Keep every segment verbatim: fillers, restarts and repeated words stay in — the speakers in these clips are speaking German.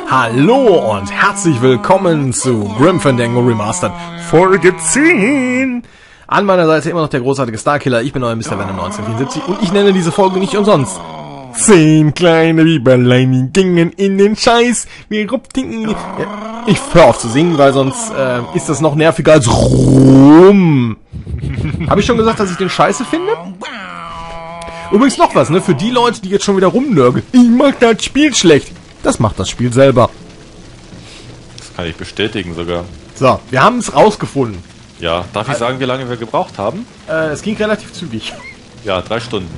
Hallo und herzlich willkommen zu Grim Fandango Remastered Folge zehn. An meiner Seite immer noch der großartige Starkiller. Ich bin euer Mister Venom neunzehnhundertvierundsiebzig und ich nenne diese Folge nicht umsonst. Zehn kleine Biberlein gingen in den Scheiß. Wir rupften. Ich höre auf zu singen, weil sonst äh, ist das noch nerviger als rum. Habe ich schon gesagt, dass ich den Scheiße finde? Übrigens noch was, ne? Für die Leute, die jetzt schon wieder rumnörgeln. Ich mach das Spiel schlecht. Das macht das Spiel selber. Das kann ich bestätigen sogar. So, wir haben es rausgefunden. Ja, darf ich sagen, wie lange wir gebraucht haben? Äh, es ging relativ zügig. Ja, drei Stunden.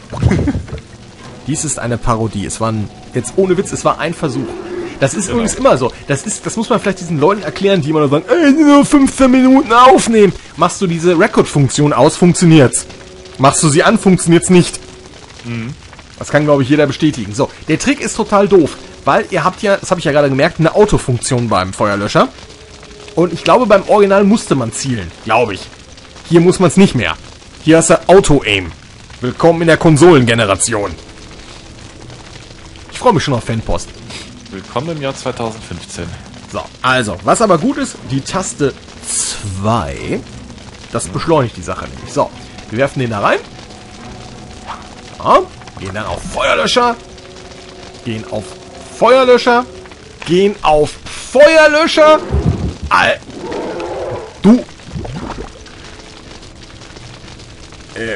Dies ist eine Parodie. Es war ein, jetzt ohne Witz, es war ein Versuch. Das ist genau. Übrigens immer so. Das ist, das muss man vielleicht diesen Leuten erklären, die immer nur sagen, ey, nur fünfzehn Minuten aufnehmen. Machst du diese Record-Funktion aus, funktioniert's. Machst du sie an, funktioniert's nicht. Mhm. Das kann, glaube ich, jeder bestätigen. So, der Trick ist total doof, weil ihr habt ja, das habe ich ja gerade gemerkt, eine Autofunktion beim Feuerlöscher. Und ich glaube, beim Original musste man zielen. Glaube ich. Hier muss man es nicht mehr. Hier hast du Auto-Aim. Willkommen in der Konsolengeneration. Ich freue mich schon auf Fanpost. Willkommen im Jahr zweitausendfünfzehn. So, also, was aber gut ist, die Taste zwei, das beschleunigt die Sache nämlich. So, wir werfen den da rein. Ja, gehen dann auf Feuerlöscher. Gehen auf Feuerlöscher. Gehen auf Feuerlöscher. Al du. Äh.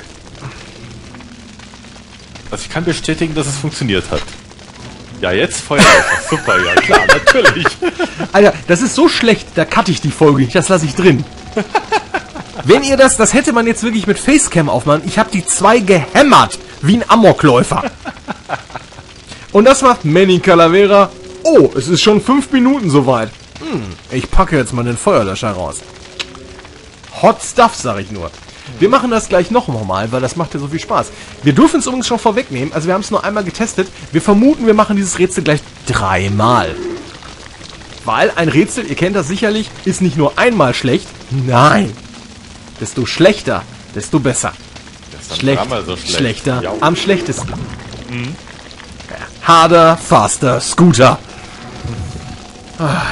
Also ich kann bestätigen, dass es funktioniert hat. Ja, jetzt Feuerlöscher. Super, ja klar, natürlich. Alter, das ist so schlecht, da cutte ich die Folge nicht, das lasse ich drin. Wenn ihr das, das hätte man jetzt wirklich mit Facecam aufmachen. Ich habe die zwei gehämmert, wie ein Amokläufer. Und das macht Manny Calavera. Oh, es ist schon fünf Minuten soweit. Hm, ich packe jetzt mal den Feuerlöscher raus. Hot Stuff, sag ich nur. Wir machen das gleich noch mal, weil das macht ja so viel Spaß. Wir dürfen es übrigens schon vorwegnehmen. Also wir haben es nur einmal getestet. Wir vermuten, wir machen dieses Rätsel gleich dreimal. Weil ein Rätsel, ihr kennt das sicherlich, ist nicht nur einmal schlecht. Nein. Desto schlechter, desto besser. Schlecht, so schlecht. Schlechter, ja. Am schlechtesten. Mhm. Harder, faster, Scooter. Ah.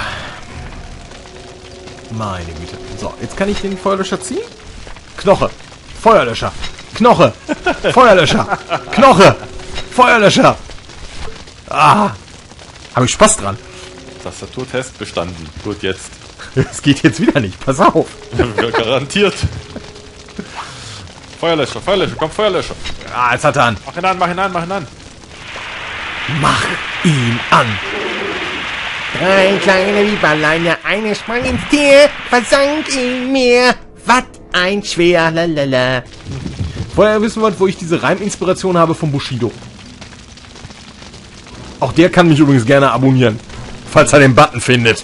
Meine Güte. So, jetzt kann ich den Feuerlöscher ziehen. Knoche. Feuerlöscher. Knoche. Feuerlöscher. Knoche. Feuerlöscher. Ah. Habe ich Spaß dran. Tastaturtest bestanden. Gut, jetzt. Es geht jetzt wieder nicht. Pass auf. Ja, garantiert. Feuerlöscher, Feuerlöscher, komm, Feuerlöscher. Ah, jetzt hat er an. Mach ihn an, mach ihn an, mach ihn an. Mach ihn an. Drei kleine Biberlein, der eine sprang ins Tier, versank im Meer. Was ein schwer, lalala. Vorher wissen wollt, wo ich diese Reiminspiration habe von Bushido. Auch der kann mich übrigens gerne abonnieren, falls er den Button findet.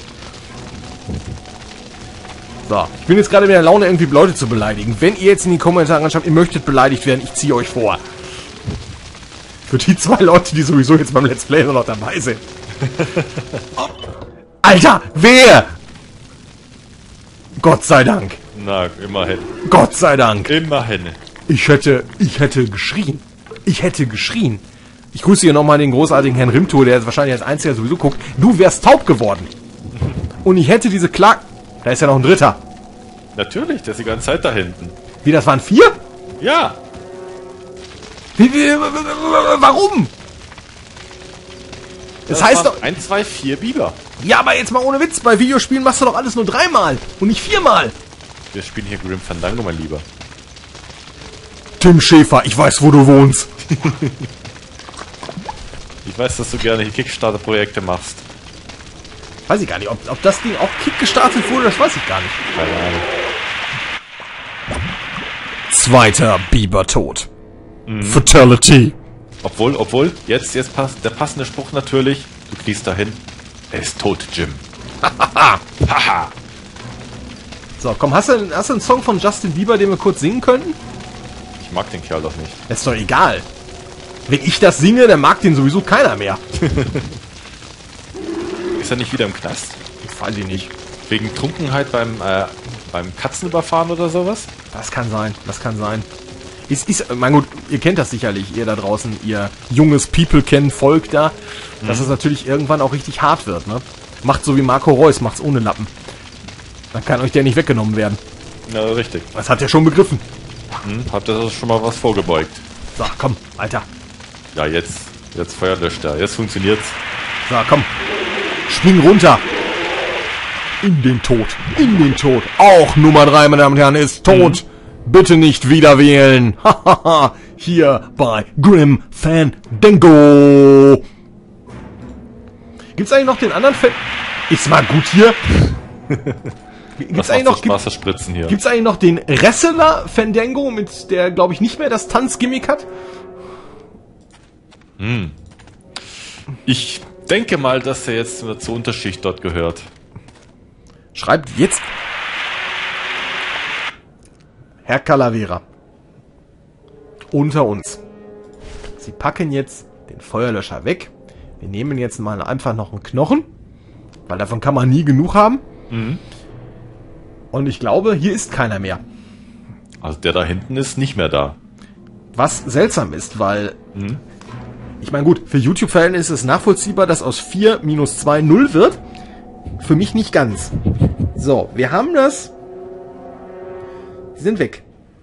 So, ich bin jetzt gerade in der Laune, irgendwie Leute zu beleidigen. Wenn ihr jetzt in die Kommentare schreibt, ihr möchtet beleidigt werden, ich ziehe euch vor. Für die zwei Leute, die sowieso jetzt beim Let's Play nur noch dabei sind. Alter, wer? Gott sei Dank. Na, immerhin. Gott sei Dank. Immerhin. Ich hätte, ich hätte geschrien. Ich hätte geschrien. Ich grüße hier nochmal den großartigen Herrn Rimtour, der jetzt wahrscheinlich als einziger sowieso guckt. Du wärst taub geworden. Und ich hätte diese Klag... Da ist ja noch ein dritter. Natürlich, der ist die ganze Zeit da hinten. Wie, das waren vier? Ja. Wie, wie, warum? Das, das heißt doch... eins, zwei, vier Biber. Ja, aber jetzt mal ohne Witz. Bei Videospielen machst du doch alles nur dreimal und nicht viermal. Wir spielen hier Grim Fandango, mein Lieber. Tim Schäfer, ich weiß, wo du wohnst. Ich weiß, dass du gerne Kickstarter-Projekte machst. Weiß ich gar nicht, ob, ob das Ding auch Kick gestartet wurde, das weiß ich gar nicht. Keine Ahnung. Zweiter Biber-Tod. Mhm. Fatality. Obwohl, obwohl, jetzt, jetzt passt der passende Spruch natürlich. Du kriegst dahin. Er ist tot, Jim. Haha. So, komm, hast du, hast du einen Song von Justin Bieber, den wir kurz singen könnten? Ich mag den Kerl doch nicht. Das ist doch egal. Wenn ich das singe, dann mag den sowieso keiner mehr. Ist er nicht wieder im Knast? Weiß ich nicht. Wegen Trunkenheit beim, äh, beim Katzenüberfahren oder sowas? Das kann sein, das kann sein. Ist, ist, mein gut, ihr kennt das sicherlich, ihr da draußen, ihr junges People-Kennen-Volk da, mhm. dass es natürlich irgendwann auch richtig hart wird, ne? Macht so wie Marco Reus, macht's ohne Lappen. Dann kann euch der nicht weggenommen werden. Ja, richtig. Das hat er schon begriffen. Hm, habt ihr das schon mal was vorgebeugt? So, komm, Alter. Ja, jetzt, jetzt Feuerlöscht er. Jetzt funktioniert's. So, komm. Spring runter. In den Tod. In den Tod. Auch Nummer drei, meine Damen und Herren, ist tot. Mhm. Bitte nicht wieder wählen. Hahaha. Hier bei Grim Fandango. Gibt's eigentlich noch den anderen Fan... Ist mal gut hier. Gibt's eigentlich noch, Spaß, das Spritzen hier. Gibt's eigentlich noch den Wrestler Fandango, mit der, glaube ich, nicht mehr das Tanzgimmick hat? Hm. Ich denke mal, dass er jetzt zur Unterschicht dort gehört. Schreibt jetzt Herr Calavera unter uns. Sie packen jetzt den Feuerlöscher weg. Wir nehmen jetzt mal einfach noch einen Knochen, weil davon kann man nie genug haben. Mhm. Und ich glaube, hier ist keiner mehr. Also der da hinten ist nicht mehr da. Was seltsam ist, weil... Mhm. Ich meine gut, für YouTube-Verhältnisse ist es nachvollziehbar, dass aus vier minus zwei null wird. Für mich nicht ganz. So, wir haben das. Die sind weg.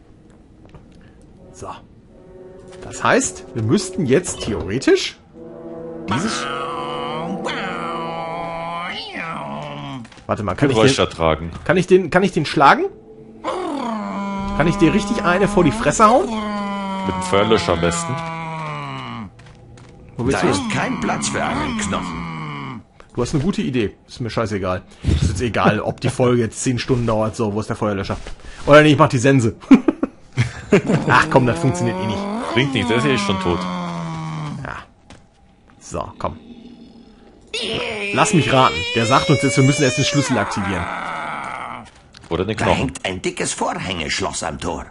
So. Das heißt, wir müssten jetzt theoretisch dieses... Warte mal, kann ich, den, tragen. kann ich den, kann ich den schlagen? Kann ich dir richtig eine vor die Fresse hauen? Mit dem Feuerlöscher am besten. Wo willst Da du? ist kein Platz für einen Knochen. Du hast eine gute Idee. Ist mir scheißegal. Ist jetzt egal, ob die Folge jetzt zehn Stunden dauert. So, wo ist der Feuerlöscher? Oder nee, ich mach die Sense. Ach komm, das funktioniert eh nicht. Bringt nichts, der ist ja eh schon tot. Ja. So, komm. Lass mich raten. Der sagt uns jetzt, wir müssen erst den Schlüssel aktivieren. Oder den Da Knochen. hängt ein dickes Vorhängeschloss am Tor.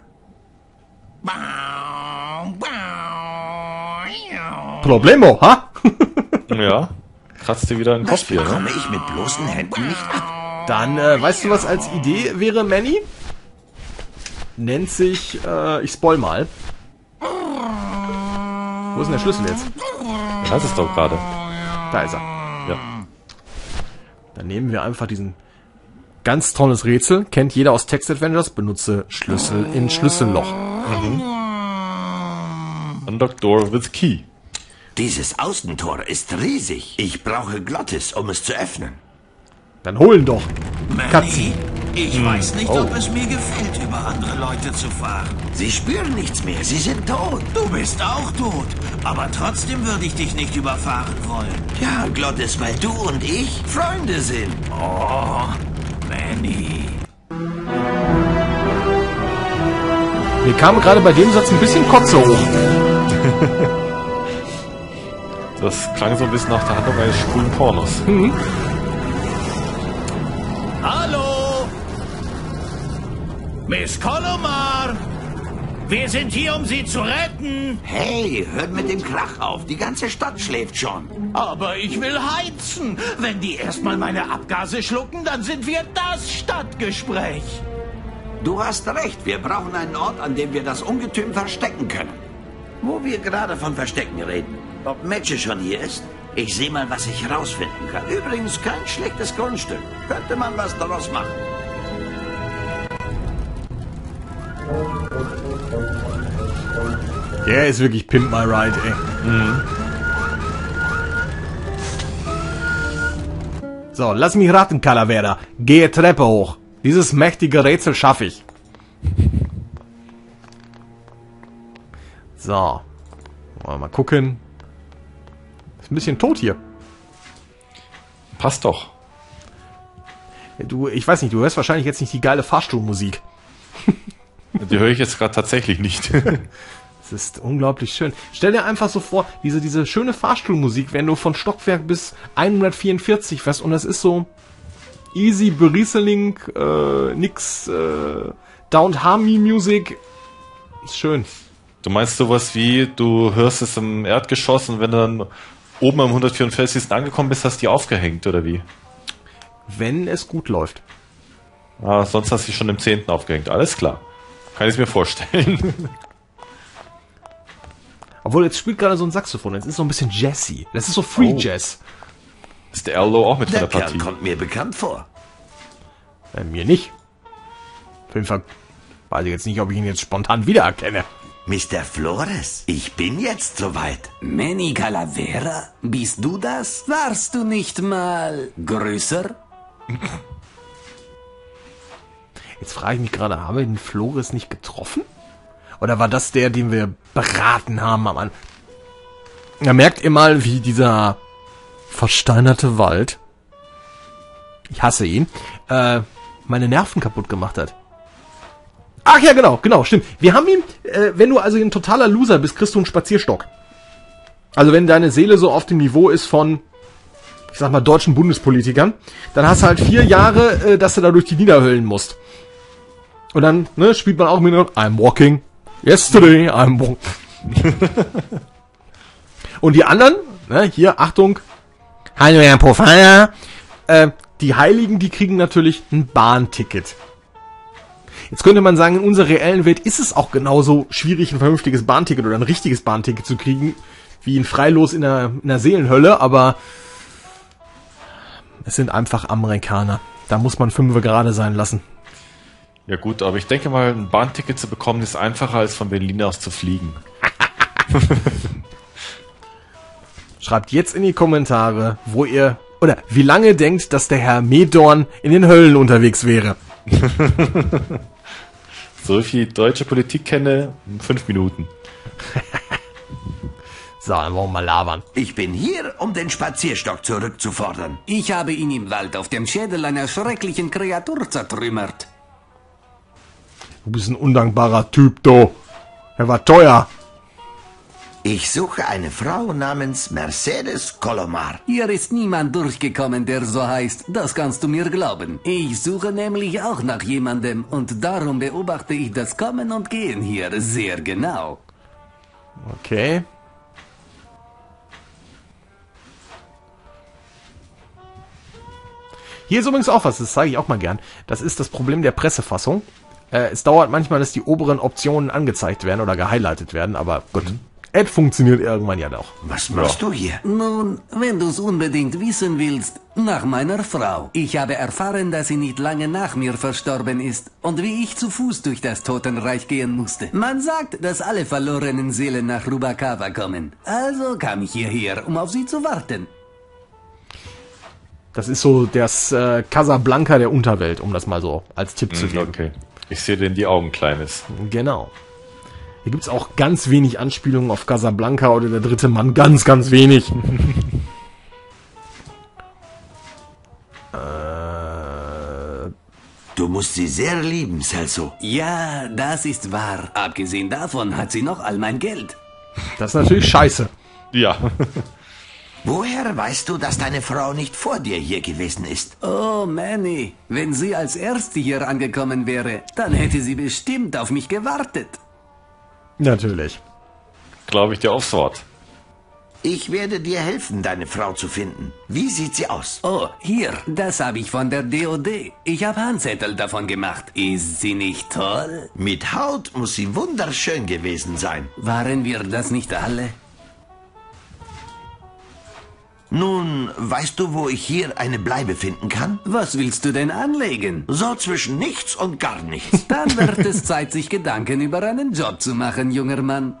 Problemo, ha? Ja. Kratzt dir wieder den Das Kopf hier, bekomme ne? ich mit bloßen Händen nicht ab. Dann, äh, weißt du, was als Idee wäre, Manny? Nennt sich, äh, ich spoil mal. Wo ist denn der Schlüssel jetzt? Das heißt es doch gerade. Da ist er. Ja. Dann nehmen wir einfach diesen ganz tolles Rätsel. Kennt jeder aus Text Adventures. Benutze Schlüssel in Schlüsselloch. Mhm. Unlock door with key. Dieses Außentor ist riesig. Ich brauche Glottis, um es zu öffnen. Dann holen doch. Manny, ich weiß nicht, Oh. ob es mir gefällt, über andere Leute zu fahren. Sie spüren nichts mehr, sie sind tot. Du bist auch tot, aber trotzdem würde ich dich nicht überfahren wollen. Ja, Glottis, weil du und ich Freunde sind. Oh, Manny. Mir kam gerade bei dem Satz ein bisschen Kotze hoch. Das klang so ein bisschen nach der Handlung eines schwulen Pornos. Mhm. Hallo? Miss Colomar! Wir sind hier, um Sie zu retten. Hey, hört mit dem Krach auf. Die ganze Stadt schläft schon. Aber ich will heizen. Wenn die erstmal meine Abgase schlucken, dann sind wir das Stadtgespräch. Du hast recht. Wir brauchen einen Ort, an dem wir das Ungetüm verstecken können. Wo wir gerade von Verstecken reden. Ob Metsche schon hier ist? Ich sehe mal, was ich herausfinden kann. Übrigens kein schlechtes Grundstück. Könnte man was daraus machen. Der ist wirklich Pimp My Ride, ey. Mhm. So, lass mich raten, Calavera. Gehe Treppe hoch. Dieses mächtige Rätsel schaffe ich. So. Wollen wir mal gucken. Ist ein bisschen tot hier. Passt doch. Du, ich weiß nicht, du hörst wahrscheinlich jetzt nicht die geile Fahrstuhlmusik. Die höre ich jetzt gerade tatsächlich nicht. Es ist unglaublich schön. Stell dir einfach so vor, diese, diese schöne Fahrstuhlmusik, wenn du von Stockwerk bis hundertvierundvierzig fährst und das ist so easy berieseling, äh, nix, äh, Down Harmony Music. Ist schön. Du meinst sowas wie, du hörst es im Erdgeschoss und wenn du dann oben am hundertvierundvierzigsten angekommen bist, hast du die aufgehängt, oder wie? Wenn es gut läuft. Ah, sonst hast du die schon im zehnten aufgehängt. Alles klar. Kann ich mir vorstellen. Obwohl, jetzt spielt gerade so ein Saxophon. Jetzt ist so ein bisschen Jazzy. Das ist so Free Oh. Jazz. Ist der Erlo auch mit von Der der Kerl Partie? kommt mir bekannt vor. Äh, mir nicht. Auf jeden Fall weiß ich jetzt nicht, ob ich ihn jetzt spontan wiedererkenne. Mister Flores, ich bin jetzt soweit. Manny Calavera? Bist du das? Warst du nicht mal größer? Jetzt frage ich mich gerade, haben wir den Flores nicht getroffen? Oder war das der, den wir beraten haben am Anfang? Da merkt ihr mal, wie dieser versteinerte Wald, ich hasse ihn, äh, meine Nerven kaputt gemacht hat. Ach ja, genau, genau, stimmt. Wir haben ihn, äh, wenn du also ein totaler Loser bist, kriegst du einen Spazierstock. Also wenn deine Seele so auf dem Niveau ist von, ich sag mal, deutschen Bundespolitikern, dann hast du halt vier Jahre, äh, dass du da durch die Niederhöllen musst. Und dann, ne, spielt man auch mit I'm walking. Yesterday, I'm walking. Und die anderen, ne, hier, Achtung, Hallo Herr Profana, äh, die Heiligen, die kriegen natürlich ein Bahnticket. Jetzt könnte man sagen, in unserer reellen Welt ist es auch genauso schwierig, ein vernünftiges Bahnticket oder ein richtiges Bahnticket zu kriegen, wie ein Freilos in der, in der Seelenhölle, aber es sind einfach Amerikaner. Da muss man fünfe gerade sein lassen. Ja gut, aber ich denke mal, ein Bahnticket zu bekommen ist einfacher, als von Berlin aus zu fliegen. Schreibt jetzt in die Kommentare, wo ihr, oder wie lange denkt, dass der Herr Medorn in den Höllen unterwegs wäre. So viel deutsche Politik kenne, fünf Minuten. So, dann wollen wir mal labern. Ich bin hier, um den Spazierstock zurückzufordern. Ich habe ihn im Wald auf dem Schädel einer schrecklichen Kreatur zertrümmert. Du bist ein undankbarer Typ, du. Er war teuer. Ich suche eine Frau namens Mercedes Colomar. Hier ist niemand durchgekommen, der so heißt. Das kannst du mir glauben. Ich suche nämlich auch nach jemandem und darum beobachte ich das Kommen und Gehen hier sehr genau. Okay. Hier ist übrigens auch was, das zeige ich auch mal gern. Das ist das Problem der Pressefassung. Äh, es dauert manchmal, dass die oberen Optionen angezeigt werden oder gehighlightet werden, aber gut. Mhm. Es funktioniert irgendwann ja doch. Was machst du hier? Nun, wenn du's unbedingt wissen willst, nach meiner Frau. Ich habe erfahren, dass sie nicht lange nach mir verstorben ist und wie ich zu Fuß durch das Totenreich gehen musste. Man sagt, dass alle verlorenen Seelen nach Rubacava kommen. Also kam ich hierher, um auf sie zu warten. Das ist so das äh, Casablanca der Unterwelt, um das mal so als Tipp zu geben. Okay. Ich sehe dir in die Augen, Kleines. Genau. Hier gibt's auch ganz wenig Anspielungen auf Casablanca oder der dritte Mann. Ganz, ganz wenig. äh, Du musst sie sehr lieben, Celso. Ja, das ist wahr. Abgesehen davon hat sie noch all mein Geld. das ist natürlich scheiße. Ja. Woher weißt du, dass deine Frau nicht vor dir hier gewesen ist? Oh, Manny, wenn sie als Erste hier angekommen wäre, dann hätte sie bestimmt auf mich gewartet. Natürlich. Glaube ich dir aufs Wort. Ich werde dir helfen, deine Frau zu finden. Wie sieht sie aus? Oh, hier, das habe ich von der D O D. Ich habe Handzettel davon gemacht. Ist sie nicht toll? Mit Haut muss sie wunderschön gewesen sein. Waren wir das nicht alle? Nun, weißt du, wo ich hier eine Bleibe finden kann? Was willst du denn anlegen? So zwischen nichts und gar nichts. Dann wird es Zeit, sich Gedanken über einen Job zu machen, junger Mann.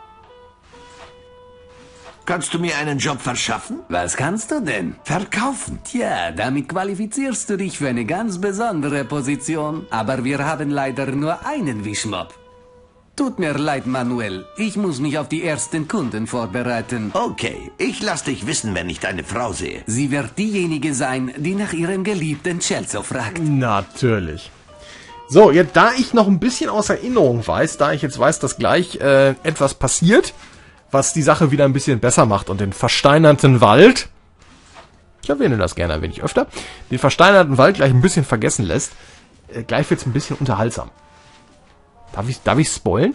Kannst du mir einen Job verschaffen? Was kannst du denn? Verkaufen. Tja, damit qualifizierst du dich für eine ganz besondere Position. Aber wir haben leider nur einen Wischmopp. Tut mir leid, Manuel. Ich muss mich auf die ersten Kunden vorbereiten. Okay, ich lass dich wissen, wenn ich deine Frau sehe. Sie wird diejenige sein, die nach ihrem geliebten Celso fragt. Natürlich. So, jetzt da ich noch ein bisschen aus Erinnerung weiß, da ich jetzt weiß, dass gleich äh, etwas passiert, was die Sache wieder ein bisschen besser macht und den versteinerten Wald, ich erwähne das gerne ein wenig öfter, den versteinerten Wald gleich ein bisschen vergessen lässt, äh, gleich wird's ein bisschen unterhaltsam. Darf ich, darf ich spoilen?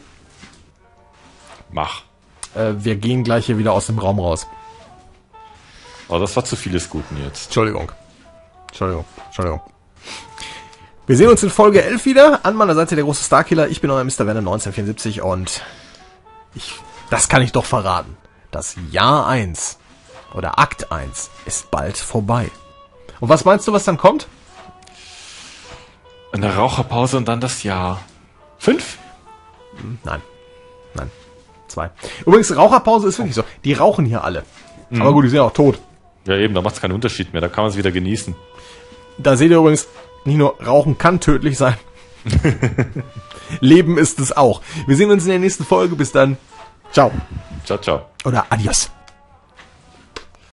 Mach. Äh, wir gehen gleich hier wieder aus dem Raum raus. Aber das war zu vieles Guten jetzt. Entschuldigung. Entschuldigung. Entschuldigung. Wir sehen uns in Folge elf wieder. An meiner Seite der große Starkiller. Ich bin euer Mister Werner neunzehnhundertvierundsiebzig und ich Das kann ich doch verraten. Das Jahr eins oder Akt eins ist bald vorbei. Und was meinst du, was dann kommt? Eine Raucherpause und dann das Jahr fünf? Nein. Nein. Zwei. Übrigens, Raucherpause ist wirklich so. Die rauchen hier alle. Mhm. Aber gut, die sind ja auch tot. Ja eben, da macht es keinen Unterschied mehr. Da kann man es wieder genießen. Da seht ihr übrigens, nicht nur Rauchen kann tödlich sein. Leben ist es auch. Wir sehen uns in der nächsten Folge. Bis dann. Ciao. Ciao, ciao. Oder adios.